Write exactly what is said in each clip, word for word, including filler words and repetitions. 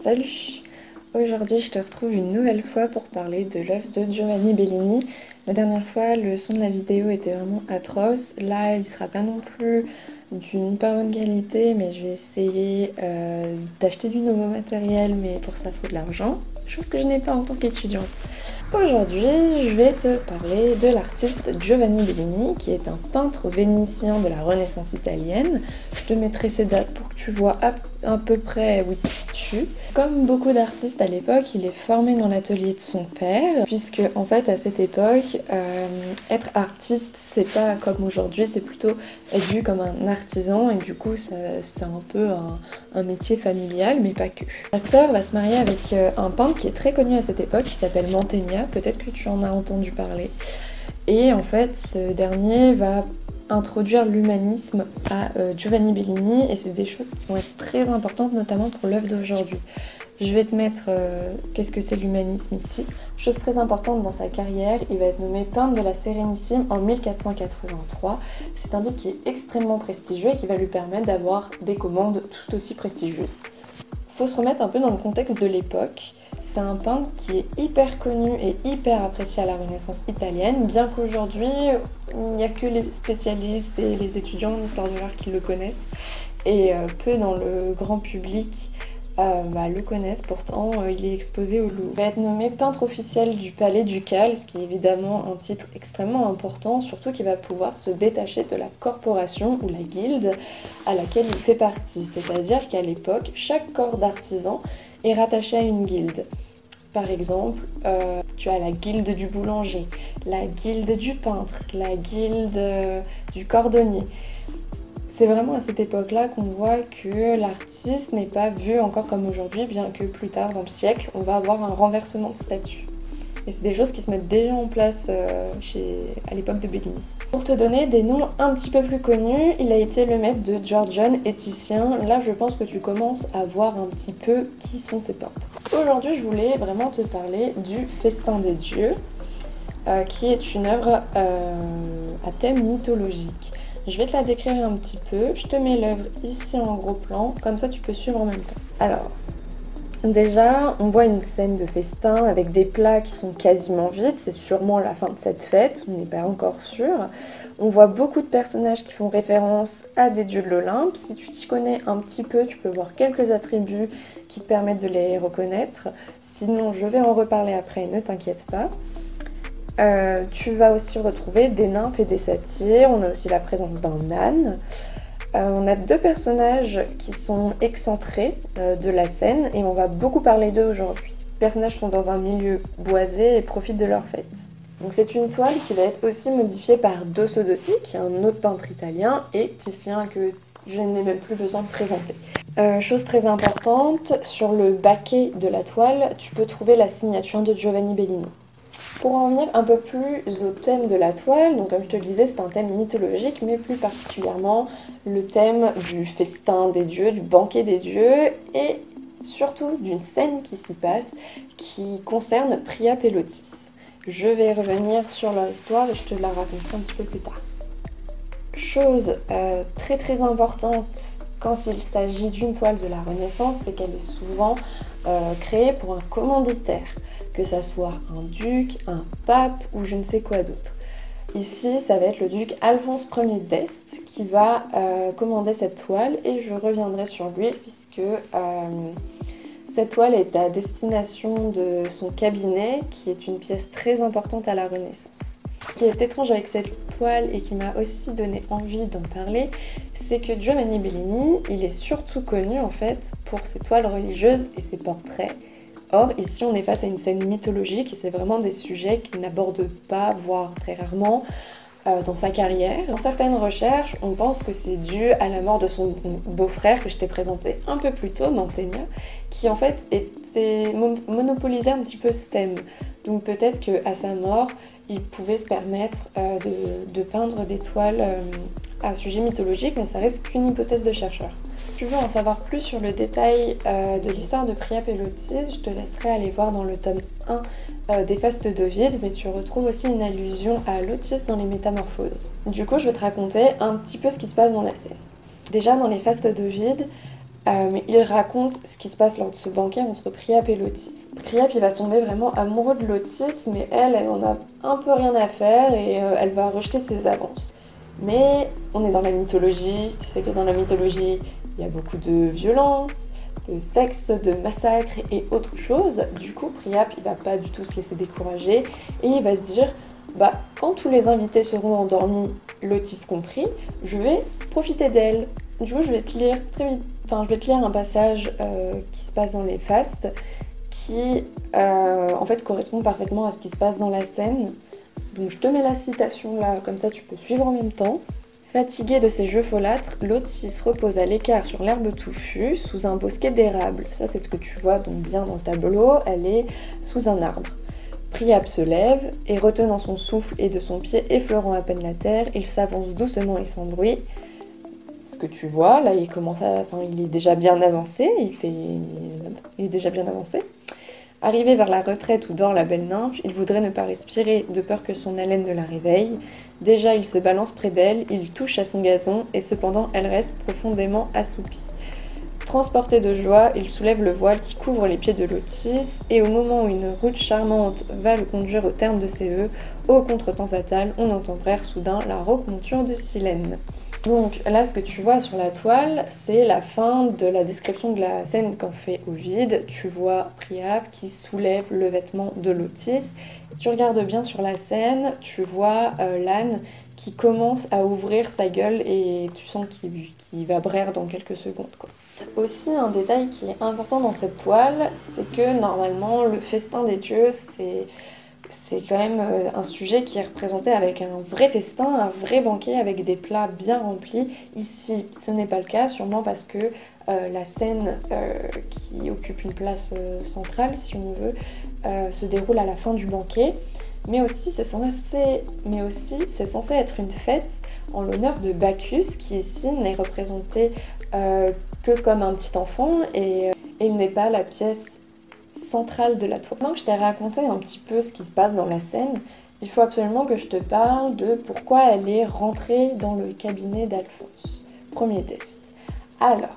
Salut! Aujourd'hui je te retrouve une nouvelle fois pour parler de l'œuvre de Giovanni Bellini. La dernière fois le son de la vidéo était vraiment atroce, là il sera pas non plus d'une hyper bonne qualité mais je vais essayer euh, d'acheter du nouveau matériel, mais pour ça il faut de l'argent, chose que je n'ai pas en tant qu'étudiante. Aujourd'hui, je vais te parler de l'artiste Giovanni Bellini, qui est un peintre vénitien de la Renaissance italienne. Je te mettrai ses dates pour que tu vois à, à peu près où il se situe. Comme beaucoup d'artistes à l'époque, il est formé dans l'atelier de son père, puisque en fait à cette époque, euh, être artiste, c'est pas comme aujourd'hui, c'est plutôt être vu comme un artisan, et du coup c'est un peu un, un métier familial, mais pas que. Sa sœur va se marier avec euh, un peintre qui est très connu à cette époque, qui s'appelle Mantegna. Peut-être que tu en as entendu parler. Et en fait, ce dernier va introduire l'humanisme à euh, Giovanni Bellini, et c'est des choses qui vont être très importantes, notamment pour l'œuvre d'aujourd'hui. Je vais te mettre euh, qu'est-ce que c'est l'humanisme ici. Chose très importante dans sa carrière, il va être nommé peintre de la Sérénissime en mille quatre cent quatre-vingt-trois. C'est un titre qui est extrêmement prestigieux et qui va lui permettre d'avoir des commandes tout aussi prestigieuses. Il faut se remettre un peu dans le contexte de l'époque. C'est un peintre qui est hyper connu et hyper apprécié à la Renaissance italienne, bien qu'aujourd'hui, il n'y a que les spécialistes et les étudiants en histoire de l'art qui le connaissent, et euh, peu dans le grand public euh, bah, le connaissent. Pourtant, euh, il est exposé au Louvre. Il va être nommé peintre officiel du Palais Ducal, ce qui est évidemment un titre extrêmement important, surtout qu'il va pouvoir se détacher de la corporation ou la guilde à laquelle il fait partie. C'est-à-dire qu'à l'époque, chaque corps d'artisan est rattaché à une guilde. Par exemple, euh, tu as la guilde du boulanger, la guilde du peintre, la guilde euh, du cordonnier. C'est vraiment à cette époque-là qu'on voit que l'artiste n'est pas vu encore comme aujourd'hui, bien que plus tard dans le siècle, on va avoir un renversement de statut. Et c'est des choses qui se mettent déjà en place euh, chez, à l'époque de Bellini. Pour te donner des noms un petit peu plus connus, il a été le maître de Giorgione et Titien. Là, je pense que tu commences à voir un petit peu qui sont ces peintres. Aujourd'hui, je voulais vraiment te parler du Festin des dieux, euh, qui est une œuvre euh, à thème mythologique. Je vais te la décrire un petit peu. Je te mets l'œuvre ici en gros plan, comme ça tu peux suivre en même temps. Alors, déjà, on voit une scène de festin avec des plats qui sont quasiment vides. C'est sûrement la fin de cette fête, on n'est pas encore sûr. On voit beaucoup de personnages qui font référence à des dieux de l'Olympe. Si tu t'y connais un petit peu, tu peux voir quelques attributs qui te permettent de les reconnaître. Sinon, je vais en reparler après, ne t'inquiète pas. Euh, tu vas aussi retrouver des nymphes et des satyres. On a aussi la présence d'un âne. Euh, on a deux personnages qui sont excentrés euh, de la scène, et on va beaucoup parler d'eux aujourd'hui. Les personnages sont dans un milieu boisé et profitent de leur fête. Donc c'est une toile qui va être aussi modifiée par Dosso Dossi, qui est un autre peintre italien, et Titien, que je n'ai même plus besoin de présenter. Euh, chose très importante, sur le baquet de la toile, tu peux trouver la signature de Giovanni Bellini. Pour en venir un peu plus au thème de la toile, donc comme je te le disais, c'est un thème mythologique, mais plus particulièrement le thème du festin des dieux, du banquet des dieux, et surtout d'une scène qui s'y passe, qui concerne Priape et Lotis. Je vais revenir sur leur histoire et je te la raconterai un petit peu plus tard. Chose euh, très très importante quand il s'agit d'une toile de la Renaissance, c'est qu'elle est souvent euh, créée pour un commanditaire, que ça soit un duc, un pape ou je ne sais quoi d'autre. Ici, ça va être le duc Alphonse Ier d'Este qui va euh, commander cette toile, et je reviendrai sur lui puisque euh, cette toile est à destination de son cabinet, qui est une pièce très importante à la Renaissance. Ce qui est étrange avec cette toile et qui m'a aussi donné envie d'en parler, c'est que Giovanni Bellini, il est surtout connu en fait pour ses toiles religieuses et ses portraits. Or, ici, on est face à une scène mythologique et c'est vraiment des sujets qu'il n'aborde pas, voire très rarement, euh, dans sa carrière. Dans certaines recherches, on pense que c'est dû à la mort de son beau-frère que je t'ai présenté un peu plus tôt, Mantegna, qui en fait était monopolisé un petit peu ce thème. Donc peut-être qu'à sa mort, il pouvait se permettre euh, de, de peindre des toiles euh, à sujet mythologique, mais ça reste qu'une hypothèse de chercheur. Si tu veux en savoir plus sur le détail euh, de l'histoire de Priape et Lotis, je te laisserai aller voir dans le tome un euh, des Fastes d'Ovide, mais tu retrouves aussi une allusion à Lotis dans les Métamorphoses. Du coup, je vais te raconter un petit peu ce qui se passe dans la scène. Déjà, dans les Fastes d'Ovide, Euh, mais il raconte ce qui se passe lors de ce banquet entre Priap et Lotis. Priap, il va tomber vraiment amoureux de Lotis, mais elle, elle en a un peu rien à faire et euh, elle va rejeter ses avances. Mais on est dans la mythologie, tu sais que dans la mythologie, il y a beaucoup de violence, de sexe, de massacre et autre chose. Du coup, Priap, il va pas du tout se laisser décourager et il va se dire, bah, quand tous les invités seront endormis, Lotis compris, je vais profiter d'elle. Du coup, je vais te lire très vite. Enfin, je vais te lire un passage euh, qui se passe dans les fastes qui euh, en fait correspond parfaitement à ce qui se passe dans la scène. Donc je te mets la citation là, comme ça tu peux suivre en même temps. Fatiguée de ces jeux folâtres, Lotis repose à l'écart sur l'herbe touffue sous un bosquet d'érable. Ça c'est ce que tu vois donc bien dans le tableau, elle est sous un arbre. Priap se lève et retenant son souffle et de son pied effleurant à peine la terre, il s'avance doucement et sans bruit. Ce que tu vois, là il commence à, enfin il est déjà bien avancé, il fait, il est déjà bien avancé. Arrivé vers la retraite où dort la belle nymphe, il voudrait ne pas respirer de peur que son haleine ne la réveille. Déjà il se balance près d'elle, il touche à son gazon et cependant elle reste profondément assoupie. Transporté de joie, il soulève le voile qui couvre les pieds de Lotis et au moment où une route charmante va le conduire au terme de ses vœux, au contretemps fatal, on entend brère soudain la rauque monture de Silène. Donc là, ce que tu vois sur la toile, c'est la fin de la description de la scène qu'en fait Ovide. Tu vois Priap qui soulève le vêtement de Lotis. Tu regardes bien sur la scène, tu vois euh, l'âne qui commence à ouvrir sa gueule et tu sens qu'il qu'il va braire dans quelques secondes, quoi. Aussi, un détail qui est important dans cette toile, c'est que normalement, le festin des dieux, c'est... C'est quand même un sujet qui est représenté avec un vrai festin, un vrai banquet avec des plats bien remplis. Ici, ce n'est pas le cas, sûrement parce que euh, la scène euh, qui occupe une place euh, centrale, si on veut, euh, se déroule à la fin du banquet. Mais aussi, c'est censé, mais aussi, c'est censé être une fête en l'honneur de Bacchus, qui ici n'est représenté euh, que comme un petit enfant et, et il n'est pas la pièce centrale de la toile. Maintenant que je t'ai raconté un petit peu ce qui se passe dans la scène, il faut absolument que je te parle de pourquoi elle est rentrée dans le cabinet d'Alphonse. Premier test. Alors,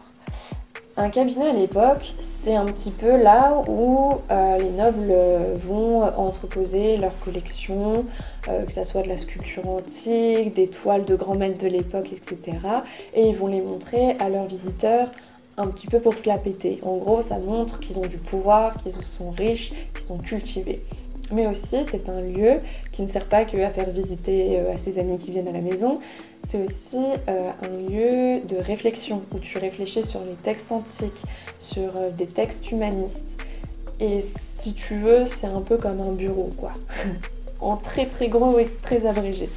un cabinet à l'époque, c'est un petit peu là où euh, les nobles vont entreposer leurs collections, euh, que ça soit de la sculpture antique, des toiles de grands maîtres de l'époque, et cetera. Et ils vont les montrer à leurs visiteurs un petit peu pour se la péter. En gros, ça montre qu'ils ont du pouvoir, qu'ils sont riches, qu'ils sont cultivés. Mais aussi, c'est un lieu qui ne sert pas que à faire visiter euh, à ses amis qui viennent à la maison. C'est aussi euh, un lieu de réflexion où tu réfléchis sur les textes antiques, sur euh, des textes humanistes. Et si tu veux, c'est un peu comme un bureau, quoi. En très très gros et très abrégé.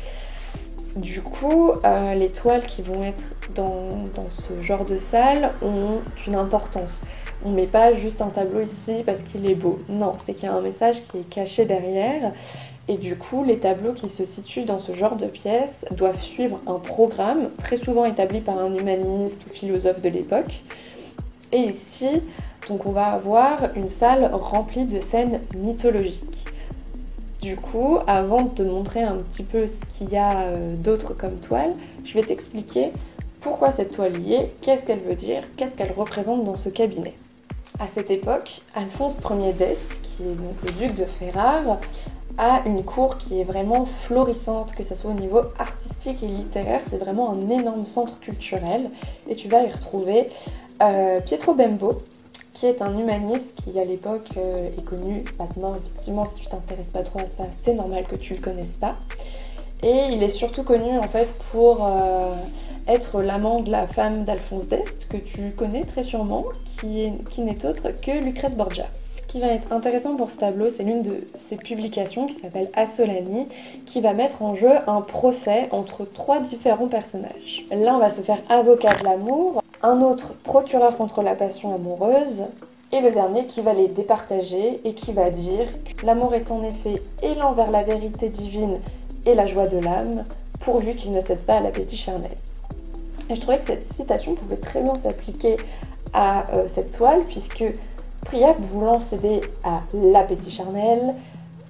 Du coup, euh, les toiles qui vont être dans, dans ce genre de salle ont une importance. On ne met pas juste un tableau ici parce qu'il est beau. Non, c'est qu'il y a un message qui est caché derrière. Et du coup, les tableaux qui se situent dans ce genre de pièces doivent suivre un programme, très souvent établi par un humaniste ou philosophe de l'époque. Et ici, donc on va avoir une salle remplie de scènes mythologiques. Du coup, avant de te montrer un petit peu ce qu'il y a euh, d'autre comme toile, je vais t'expliquer pourquoi cette toile y est, qu'est-ce qu'elle veut dire, qu'est-ce qu'elle représente dans ce cabinet. À cette époque, Alphonse Ier d'Este, qui est donc le duc de Ferrare, a une cour qui est vraiment florissante, que ce soit au niveau artistique et littéraire, c'est vraiment un énorme centre culturel. Et tu vas y retrouver euh, Pietro Bembo, qui est un humaniste qui à l'époque euh, est connu. Maintenant, effectivement, si tu t'intéresses pas trop à ça, c'est normal que tu le connaisses pas. Et il est surtout connu en fait pour euh, être l'amant de la femme d'Alphonse d'Este, que tu connais très sûrement, qui, est, qui n'est autre que Lucrèce Borgia. Ce qui va être intéressant pour ce tableau, c'est l'une de ses publications qui s'appelle Assolani, qui va mettre en jeu un procès entre trois différents personnages. L'un va se faire avocat de l'amour, un autre procureur contre la passion amoureuse, et le dernier qui va les départager et qui va dire que l'amour est en effet élan vers la vérité divine et la joie de l'âme, pourvu qu'il ne cède pas à l'appétit charnel. Et je trouvais que cette citation pouvait très bien s'appliquer à euh, cette toile, puisque Priap, voulant céder à l'appétit charnel, euh,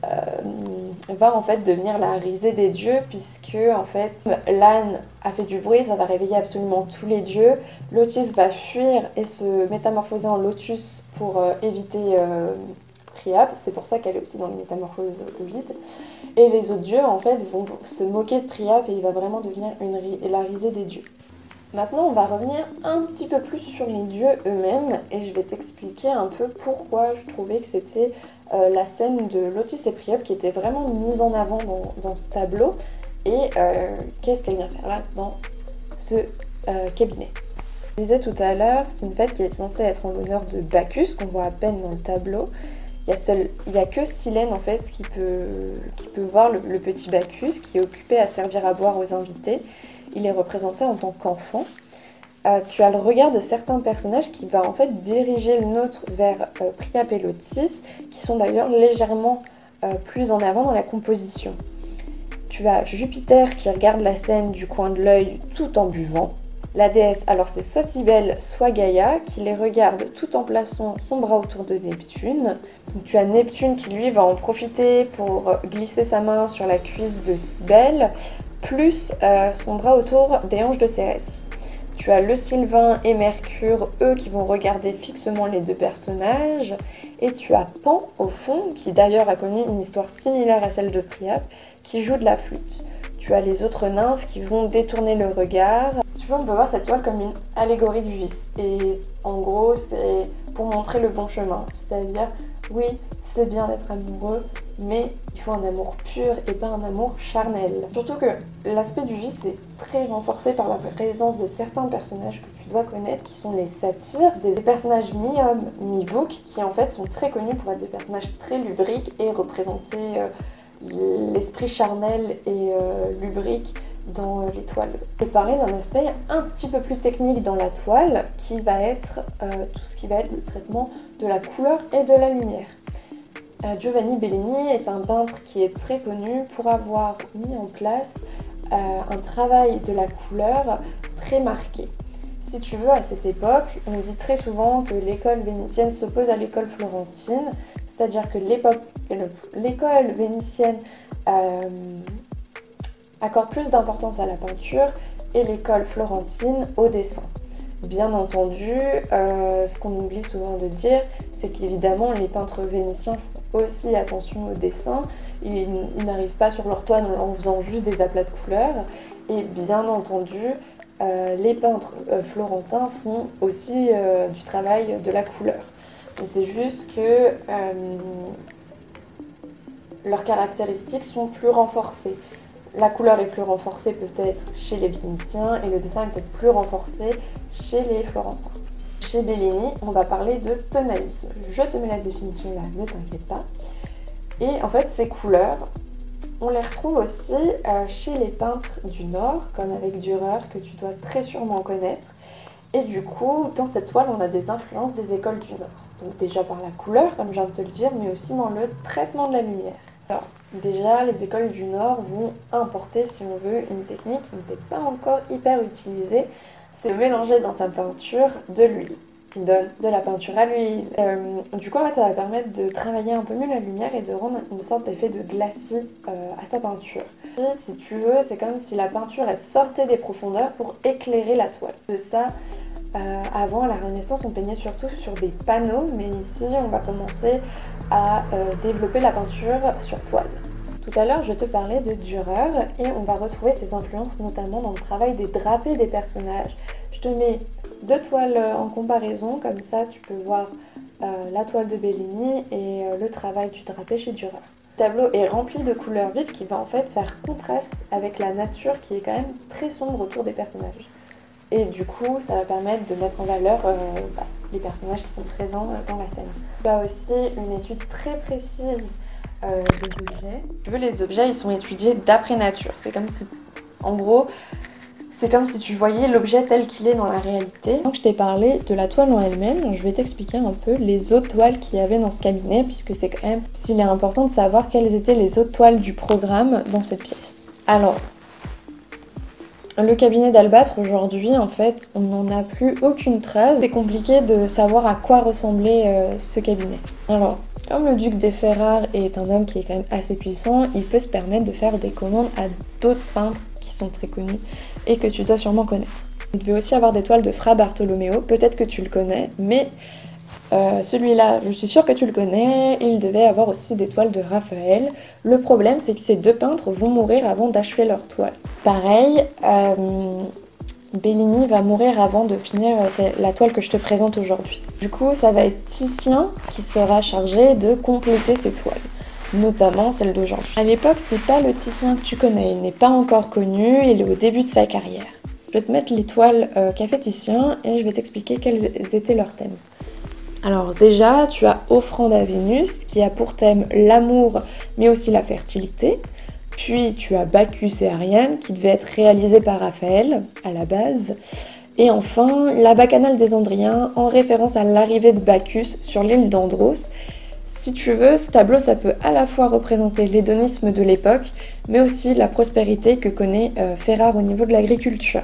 va en fait devenir la risée des dieux, puisque en fait l'âne a fait du bruit, ça va réveiller absolument tous les dieux. L'Otis va fuir et se métamorphoser en lotus pour euh, éviter euh, Priape, c'est pour ça qu'elle est aussi dans les métamorphoses d'Ovide. Et les autres dieux en fait vont se moquer de Priape et il va vraiment devenir une, la risée des dieux. Maintenant, on va revenir un petit peu plus sur les dieux eux-mêmes et je vais t'expliquer un peu pourquoi je trouvais que c'était euh, la scène de Lotis et Priape qui était vraiment mise en avant dans, dans ce tableau et euh, qu'est-ce qu'elle vient faire là dans ce euh, cabinet. Je disais tout à l'heure, c'est une fête qui est censée être en l'honneur de Bacchus, qu'on voit à peine dans le tableau. Il y a, seul, il y a que Silène en fait qui peut, qui peut voir le, le petit Bacchus qui est occupé à servir à boire aux invités. Il est représenté en tant qu'enfant. Euh, tu as le regard de certains personnages qui va en fait diriger le nôtre vers euh, Priape et Lotis, qui sont d'ailleurs légèrement euh, plus en avant dans la composition. Tu as Jupiter qui regarde la scène du coin de l'œil tout en buvant. La déesse, alors c'est soit Cybèle, soit Gaïa, qui les regarde tout en plaçant son bras autour de Neptune. Donc, tu as Neptune qui lui va en profiter pour glisser sa main sur la cuisse de Cybèle, plus euh, son bras autour des hanches de Cérès. Tu as le Sylvain et Mercure, eux qui vont regarder fixement les deux personnages. Et tu as Pan au fond, qui d'ailleurs a connu une histoire similaire à celle de Priape, qui joue de la flûte. Tu as les autres nymphes qui vont détourner le regard. Si tu veux, on peut voir cette toile comme une allégorie du vice. Et en gros, c'est pour montrer le bon chemin. C'est-à-dire, oui, c'est bien d'être amoureux, mais il faut un amour pur et pas un amour charnel. Surtout que l'aspect du vice est très renforcé par la présence de certains personnages que tu dois connaître, qui sont les satyres, des personnages mi-hommes, mi-bouc, qui en fait sont très connus pour être des personnages très lubriques et représenter euh, l'esprit charnel et euh, lubrique dans euh, les toiles. Je vais parler d'un aspect un petit peu plus technique dans la toile, qui va être euh, tout ce qui va être le traitement de la couleur et de la lumière. Euh, Giovanni Bellini est un peintre qui est très connu pour avoir mis en place euh, un travail de la couleur très marqué. Si tu veux, à cette époque, on dit très souvent que l'école vénitienne s'oppose à l'école florentine, c'est-à-dire que l'école vénitienne euh, accorde plus d'importance à la peinture et l'école florentine au dessin. Bien entendu, euh, ce qu'on oublie souvent de dire, c'est qu'évidemment les peintres vénitiens font aussi attention au dessin. Ils, ils n'arrivent pas sur leur toile en faisant juste des aplats de couleurs. Et bien entendu, euh, les peintres euh, florentins font aussi euh, du travail de la couleur. Et c'est juste que euh, leurs caractéristiques sont plus renforcées. La couleur est plus renforcée peut-être chez les Vénitiens et le dessin est peut-être plus renforcé chez les Florentins. Chez Bellini, on va parler de tonalisme. Je te mets la définition là, ne t'inquiète pas. Et en fait, ces couleurs, on les retrouve aussi euh, chez les peintres du Nord, comme avec Dürer, que tu dois très sûrement connaître. Et du coup, dans cette toile, on a des influences des écoles du Nord. Donc déjà par la couleur, comme je viens de te le dire, mais aussi dans le traitement de la lumière. Alors, déjà, les écoles du Nord vont importer, si on veut, une technique qui n'était pas encore hyper utilisée. C'est mélanger dans sa peinture de l'huile, qui donne de la peinture à l'huile. Euh, du coup, en fait, ça va permettre de travailler un peu mieux la lumière et de rendre une sorte d'effet de glacis euh, à sa peinture. Et si tu veux, c'est comme si la peinture elle sortait des profondeurs pour éclairer la toile. De ça, euh, avant, à la Renaissance, on peignait surtout sur des panneaux, mais ici, on va commencer à euh, développer la peinture sur toile. Tout à l'heure, je te parlais de Dürer et on va retrouver ses influences notamment dans le travail des drapés des personnages. Je te mets deux toiles en comparaison, comme ça tu peux voir euh, la toile de Bellini et euh, le travail du drapé chez Dürer. Le tableau est rempli de couleurs vives qui va en fait faire contraste avec la nature qui est quand même très sombre autour des personnages. Et du coup, ça va permettre de mettre en valeur euh, bah, les personnages qui sont présents dans la scène. Il y a aussi une étude très précise euh, des objets. Tu veux, les objets, ils sont étudiés d'après nature. C'est comme si, en gros, c'est comme si tu voyais l'objet tel qu'il est dans la réalité. Donc je t'ai parlé de la toile en elle-même, je vais t'expliquer un peu les autres toiles qu'il y avait dans ce cabinet, puisque c'est quand même, s'il est important de savoir quelles étaient les autres toiles du programme dans cette pièce. Alors, le cabinet d'Albâtre aujourd'hui, en fait, on n'en a plus aucune trace. C'est compliqué de savoir à quoi ressemblait euh, ce cabinet. Alors, Comme le duc des fers rares est un homme qui est quand même assez puissant, il peut se permettre de faire des commandes à d'autres peintres qui sont très connus et que tu dois sûrement connaître. Il devait aussi avoir des toiles de Fra Bartolomeo, peut-être que tu le connais, mais euh, celui-là, je suis sûre que tu le connais. Il devait avoir aussi des toiles de Raphaël. Le problème, c'est que ces deux peintres vont mourir avant d'achever leur toile. Pareil, euh, Bellini va mourir avant de finir la toile que je te présente aujourd'hui. Du coup, ça va être Titien qui sera chargé de compléter ces toiles, notamment celle d'aujourd'hui. À l'époque, c'est pas le Titien que tu connais, il n'est pas encore connu, il est au début de sa carrière. Je vais te mettre les toiles euh, qu'a fait Titien et je vais t'expliquer quels étaient leurs thèmes. Alors déjà, tu as Offrande à Vénus qui a pour thème l'amour mais aussi la fertilité. Puis tu as Bacchus et Ariane qui devait être réalisé par Raphaël à la base. Et enfin, la Bacchanale des Andriens en référence à l'arrivée de Bacchus sur l'île d'Andros. Si tu veux, ce tableau ça peut à la fois représenter l'hédonisme de l'époque mais aussi la prospérité que connaît euh, Ferrare au niveau de l'agriculture.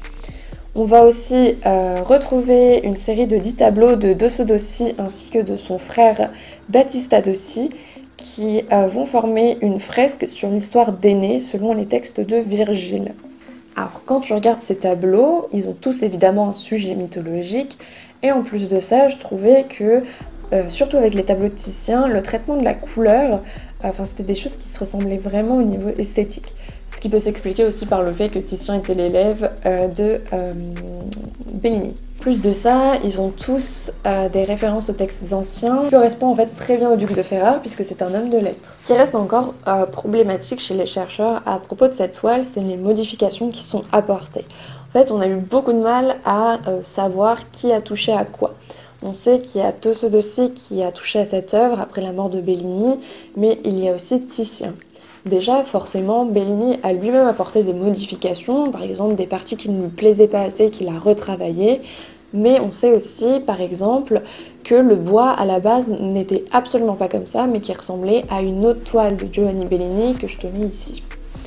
On va aussi euh, retrouver une série de dix tableaux de Dosso Dossi ainsi que de son frère Battista Dossi qui euh, vont former une fresque sur l'histoire d'Énée selon les textes de Virgile. Alors quand tu regardes ces tableaux, ils ont tous évidemment un sujet mythologique et en plus de ça, je trouvais que, euh, surtout avec les tableaux de Titien, le traitement de la couleur, euh, enfin c'était des choses qui se ressemblaient vraiment au niveau esthétique. Ce qui peut s'expliquer aussi par le fait que Titien était l'élève euh, de euh, Bellini. Plus de ça, ils ont tous euh, des références aux textes anciens qui correspondent en fait très bien au duc de Ferrare puisque c'est un homme de lettres. Ce qui reste encore euh, problématique chez les chercheurs à propos de cette toile, c'est les modifications qui sont apportées. En fait, on a eu beaucoup de mal à euh, savoir qui a touché à quoi. On sait qu'il y a Dosso Dossi qui a touché à cette œuvre après la mort de Bellini, mais il y a aussi Titien. Déjà, forcément, Bellini a lui-même apporté des modifications, par exemple des parties qui ne lui plaisaient pas assez, qu'il a retravaillées. Mais on sait aussi, par exemple, que le bois à la base n'était absolument pas comme ça, mais qui ressemblait à une autre toile de Giovanni Bellini que je te mets ici.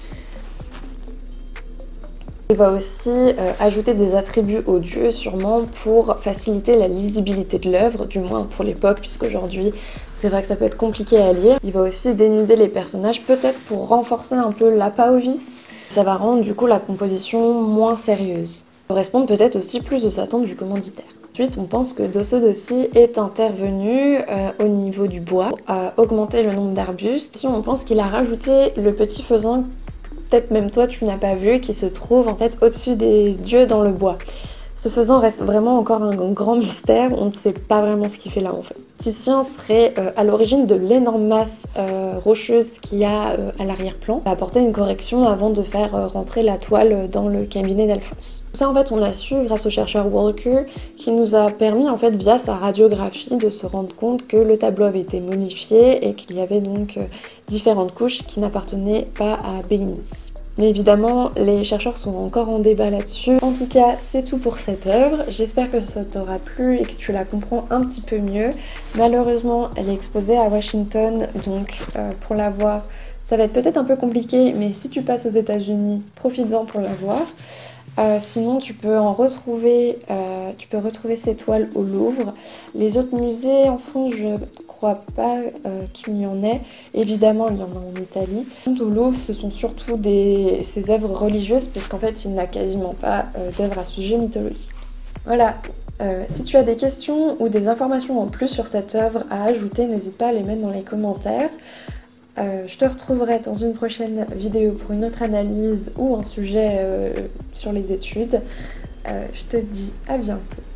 Il va aussi euh, ajouter des attributs aux dieux sûrement pour faciliter la lisibilité de l'œuvre, du moins pour l'époque, puisqu'aujourd'hui c'est vrai que ça peut être compliqué à lire. Il va aussi dénuder les personnages, peut-être pour renforcer un peu l'apaovis. Ça va rendre du coup la composition moins sérieuse. Correspondre peut-être aussi plus aux attentes du commanditaire. Ensuite, on pense que Dosso Dossi est intervenu euh, au niveau du bois pour euh, augmenter le nombre d'arbustes. Si on pense qu'il a rajouté le petit faisan, peut-être même toi tu n'as pas vu, qui se trouve en fait au-dessus des dieux dans le bois. Ce faisan reste vraiment encore un grand mystère, on ne sait pas vraiment ce qu'il fait là en fait. Titien serait euh, à l'origine de l'énorme masse euh, rocheuse qu'il y a euh, à l'arrière-plan. Il va apporter une correction avant de faire euh, rentrer la toile dans le cabinet d'Alphonse. Tout ça en fait on l'a su grâce au chercheur Walker qui nous a permis en fait via sa radiographie de se rendre compte que le tableau avait été modifié et qu'il y avait donc euh, différentes couches qui n'appartenaient pas à Bellini. Mais évidemment, les chercheurs sont encore en débat là-dessus. En tout cas, c'est tout pour cette œuvre. J'espère que ça t'aura plu et que tu la comprends un petit peu mieux. Malheureusement, elle est exposée à Washington, donc euh, pour la voir, ça va être peut-être un peu compliqué, mais si tu passes aux États-Unis, profites-en pour la voir. Euh, sinon, tu peux en retrouver, euh, tu peux retrouver ces toiles au Louvre. Les autres musées en France, je crois pas euh, qu'il y en ait. Évidemment, il y en a en Italie. Au Louvre, ce sont surtout des, ces œuvres religieuses, puisqu'en fait, il n'a quasiment pas euh, d'œuvres à sujet mythologique. Voilà. Euh, si tu as des questions ou des informations en plus sur cette œuvre à ajouter, n'hésite pas à les mettre dans les commentaires. Euh, je te retrouverai dans une prochaine vidéo pour une autre analyse ou un sujet euh, sur les études. Euh, je te dis à bientôt.